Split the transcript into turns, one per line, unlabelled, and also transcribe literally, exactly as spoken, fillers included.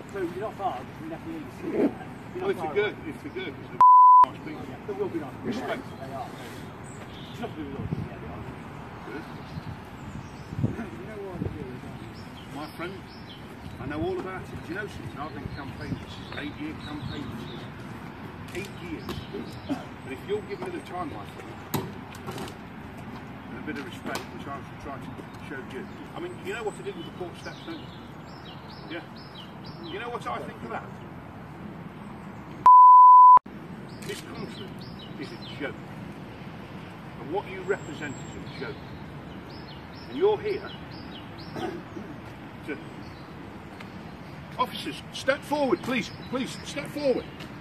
So you're not far, we have to leave.
Well, if they're good, if they're good, because they're nice people.
Yeah, there will be nice people.
Respect.
They are. It's not to do with us, yeah, they are.
Good.
You know what I do,
My friend, I know all about it. Do you know something? I've been campaigning. This is an eight-year campaign. Eight years. But if you'll give me the time, my friend, and a bit of respect, which I should try to show you. I mean, you know what I did with the court steps, don't you? Yeah. You know what I think of that? This country is a joke. And what you represent is a joke. And you're here to... Officers, step forward, please. Please, step forward.